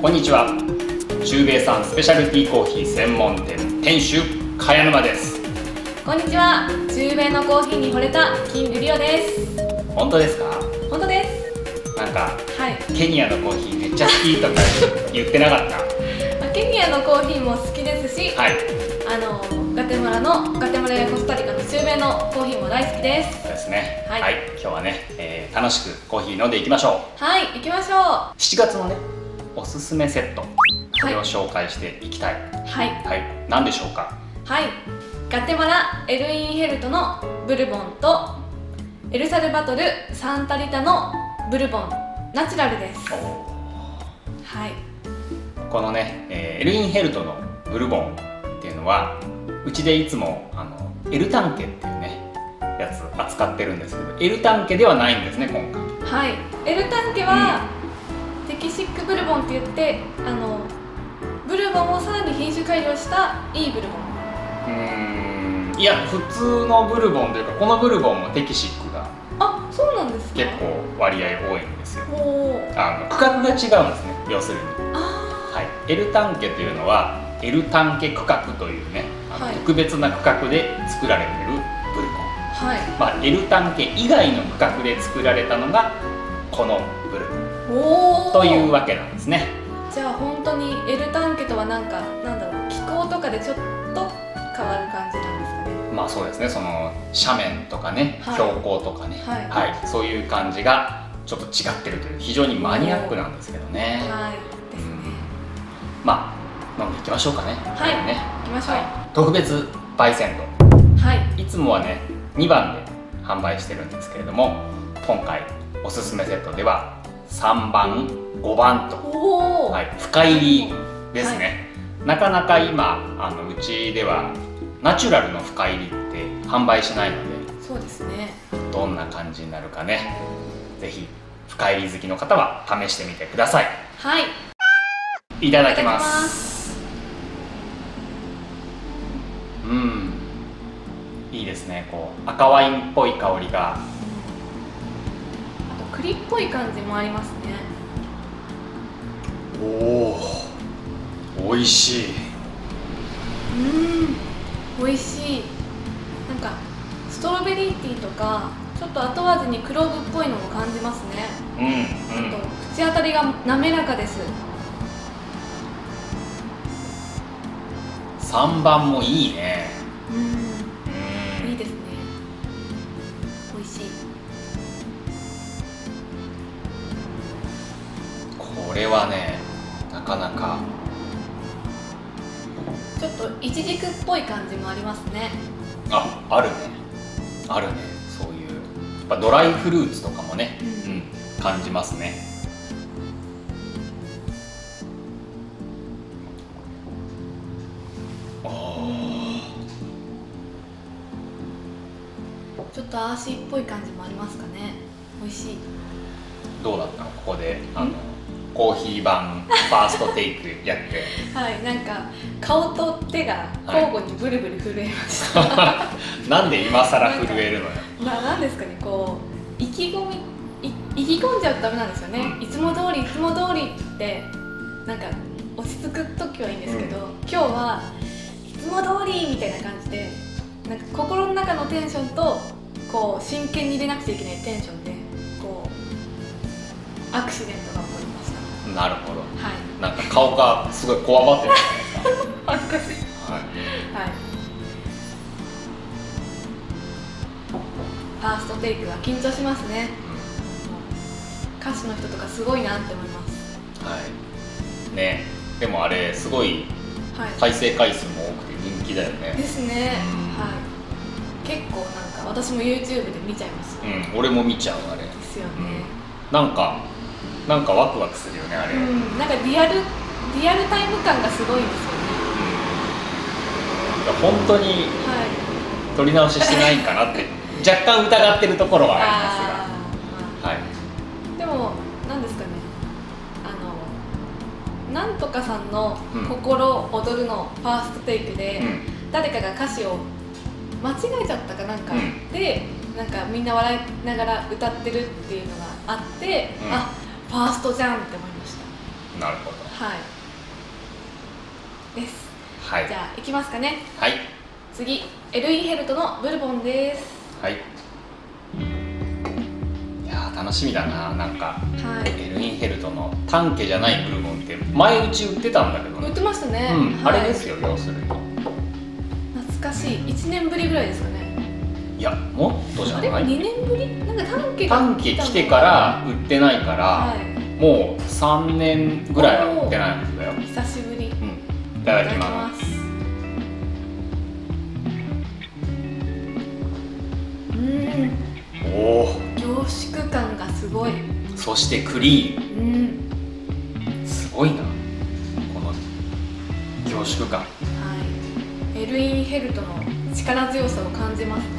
こんにちは。中米産スペシャルティーコーヒー専門店店主茅沼です。 こんにちは。中米のコーヒーに惚れた金瑠璃オです。 本当ですか？ 本当です。 なんか、 はい、 ケニアのコーヒーめっちゃ好きとか言ってなかった？ ケニアのコーヒーも好きですし、 はい、 ガテマラやコスタリカの中米のコーヒーも大好きです。 そうですね。 はい、 はい、今日はね、楽しくコーヒー飲んでいきましょう。 はい、行きましょう。 7月のね、おすすめセット、これを紹介していきたい。 はい、 はい、何でしょうか？ はい、ガテマラエルインヘルトのブルボンとエルサルバトルサンタリタのブルボンナチュラルです。はい、 このね、エルインヘルトのブルボンっていうのはうちでいつもエルタンケっていうねやつ扱ってるんですけど、エルタンケではないんですね今回。 はい、エルタンケは、テキシックブルボンって言ってブルボンをさらに品種改良したいいブルボン。 いや、普通のブルボンというか、このブルボンもテキシックがそうなんですか？ 結構割合多いんですよ。区画が違うんですね、要するに。はい、エルタンケというのはエルタンケ区画というね、特別な区画で作られているブルボン。はい、エルタンケ以外の区画で作られたのがこのブルボンというわけなんですね。 じゃあ本当にエルタンケとはなんだろう、気候とかでちょっと変わる感じなんですかね。 まあそうですね、その斜面とかね、標高とかね、はい、そういう感じがちょっと違ってるという非常にマニアックなんですけどね。 はいですね。 まあ飲んでいきましょうかね。 はい、ね、行きましょう。 特別焙煎度、はい、いつもはね2番で販売してるんですけれども、今回おすすめセットでは3番5番と、はい、深入りですね。なかなか今うちではナチュラルの深入りって販売しないので、そうですね、どんな感じになるかね、ぜひ深入り好きの方は試してみてください。はい、いただきます。いいですね。こう赤ワインっぽい香りが、あと栗っぽい感じもありますね。 おいしい。 美味しい。なんかストロベリーティーとかちょっと後味にクローブっぽいのも感じますね。あと口当たりが滑らかです。 3番もいいね。 いいですね。美味しい。 これはね、なかなかちょっとイチジクっぽい感じもありますね。 あるね、あるね。そういうやっぱドライフルーツとかもね、感じますね。 ちょっとアーシーっぽい感じもありますかね。美味しい。 どうだったの、ここでコーヒー版ファーストテイクやってはい、なんか顔と手が交互にブルブル震えました、 なんで今更震えるのよ。 なんですかね、こう意気込んじゃうとダメなんですよね。いつも通りってなんか落ち着く時はいいんですけど、今日はいつも通りみたいな感じで、なんか心の中のテンションとこう真剣に入れなくちゃいけないテンションでこうアクシデントが起こりました。なるほど。はい。 なんか顔がすごいこわばってるじゃないですか。 恥ずかしい。はい。ファーストテイクは緊張しますね。歌手の人とかすごいなって思います。 はい。ね、でもあれすごい再生回数も多くて人気だよね。 ですね。はい。結構なんか私も YouTube で見ちゃいます。 俺も見ちゃうあれ。 ですよね。なんかワクワクするよねあれ。 なんかリアルタイム感がすごいんですよね。 本当に撮り直ししてないかなって若干疑ってるところはありますが、はい。 でもなんですかね、なんとかさんの「心躍る」のファーストテイクで、誰かが歌詞を間違えちゃったかなんかで、なんかみんな笑いながら歌ってるっていうのがあって、ファーストじゃんって思いました。 なるほど。 はいです。 はい、 じゃあいきますかね。 はい、 次エルインヘルトのブルボンです。 はい。いやー楽しみだな。なんか、 はい、 エルインヘルトの単家じゃないブルボンって前うち売ってたんだけどね。 売ってましたね、 あれですよ、要するに懐かしい。1年ぶりぐらいですかね。 いや、もっとじゃない。 あれ2年ぶり。なんか単家来てから売ってないから、もう3年ぐらいは売ってないんだよ。 久しぶり。 いただきます。おお、 凝縮感がすごい。 そしてクリーム、すごいな、この凝縮感。はい、 エルインヘルトの力強さを感じますね。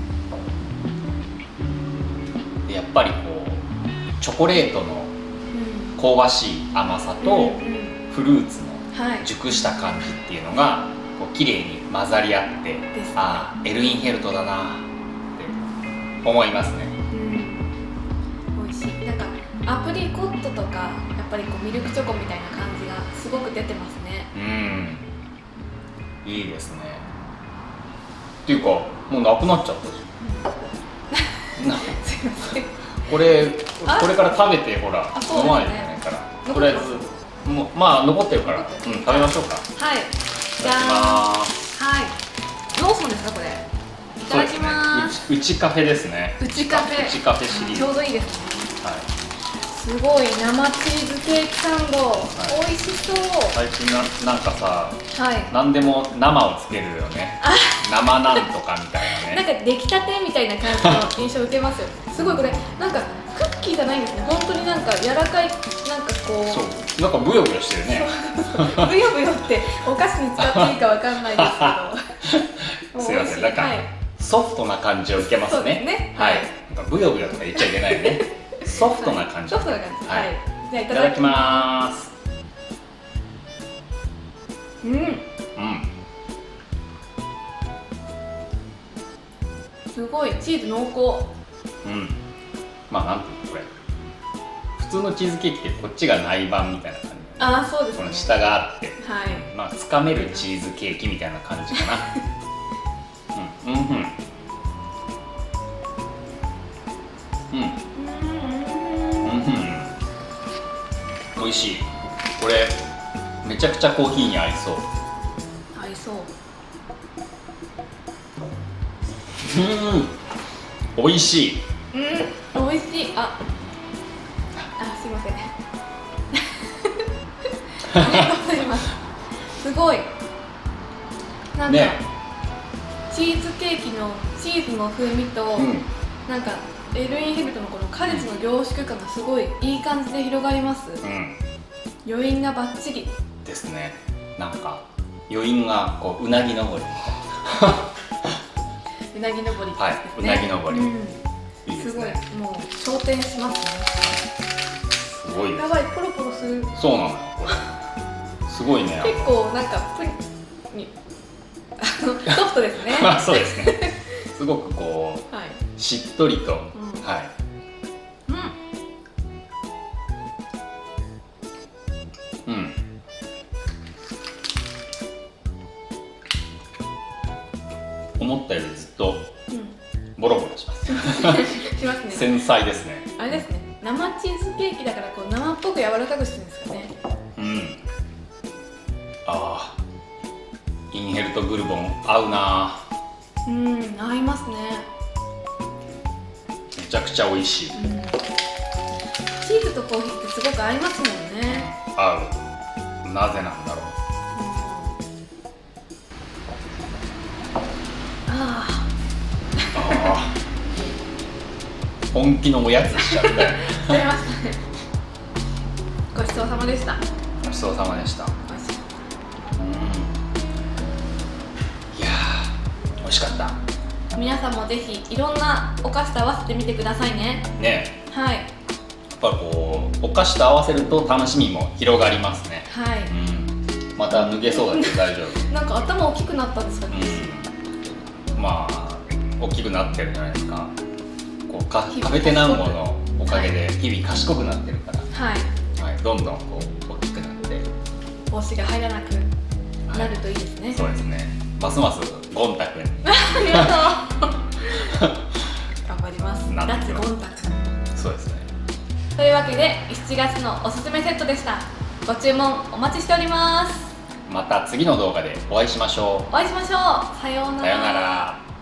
でやっぱりこうチョコレートの香ばしい甘さとフルーツの熟した感じっていうのがこう綺麗に混ざり合って、ああエルインヘルトだなって思いますね。 美味しい。なんかアプリコットとかやっぱりこうミルクチョコみたいな感じがすごく出てますね。 いいですね。っていうかもうなくなっちゃったじゃん。 すいません。 これから食べてほら飲まないといけないから、とりあえずもうまあ残ってるから食べましょうか。 はい、じゃあはい、ローソンですかこれ。いただきます。 うちカフェですね。 うちカフェシリーズちょうどいいですね。すごい生チーズケーキサンド、美味しそう。 最近なんかさ、何でも生をつけるよね。生なんとかみたいなね。 なんか出来たてみたいな感じの印象を受けますよ。すごいこれなんかクッキーじゃないんですね。本当になんか柔らかい、なんかこう。 そう、なんかブヨブヨしてるね。 ブヨブヨってお菓子に使っていいかわかんないですけど。 すいません、なんかソフトな感じを受けますね。はい。なんかブヨブヨとか言っちゃいけないね。ソフトな感じ。 ソフトな感じ。はい。じゃあいただきます。 すごいチーズ濃厚。 まあなんていうのこれ。普通のチーズケーキってこっちが内板みたいな感じ。 ああそうですね。 この下があって、まあつかめるチーズケーキみたいな感じかな。美味しい。これめちゃくちゃコーヒーに合いそう。 合いそう。 美味しい。 美味しい。すいません。ありがとうございます。すごい。なんかチーズケーキのチーズの風味と、なんかエルインヘルトのこの果実の凝縮感がすごいいい感じで広がります。余韻がバッチリですね。なんか余韻がこううなぎ登りみたいな。 うなぎ登りですね。 はい、うなぎ登り。いいですね。 すごい、もう昇天しますね。 すごいです。 やばい、ポロポロする。 そうなのよ、これ。すごいね。 結構なんかソフトですね。 そうですね。すごくこうしっとりと、はい。思ったよりずっとボロボロします。しますね。 繊細ですね。 あれですね。生チーズケーキだからこう生っぽく柔らかくしてるんですかね。 ああ、インヘルトブルボン合うな。 合いますね。 めちゃくちゃ美味しい。 チーズとコーヒーってすごく合いますもんね。 合う。なぜなんだろう。本気のおやつしちゃったよね。 ごちそうさまでした。 ごちそうさまでした。いやー、美味しかった。 皆さんもぜひいろんなお菓子と合わせてみてくださいね。はい。 やっぱこうお菓子と合わせると楽しみも広がりますね。 はい。 また脱げそうだけど大丈夫。 なんか頭大きくなったんですかね。 まあ大きくなってるんじゃないですか。こうカフェテナンゴのおかげで日々賢くなってるから、どんどんこう帽子が入らなくなるといいですね、はい、 そうですね。ますますゴンタクにありがとう頑張ります。脱ゴンタク。 そうですね。 というわけで7月のおすすめセットでした。ご注文お待ちしております。 また次の動画でお会いしましょう。 お会いしましょう。さようなら。 さようなら。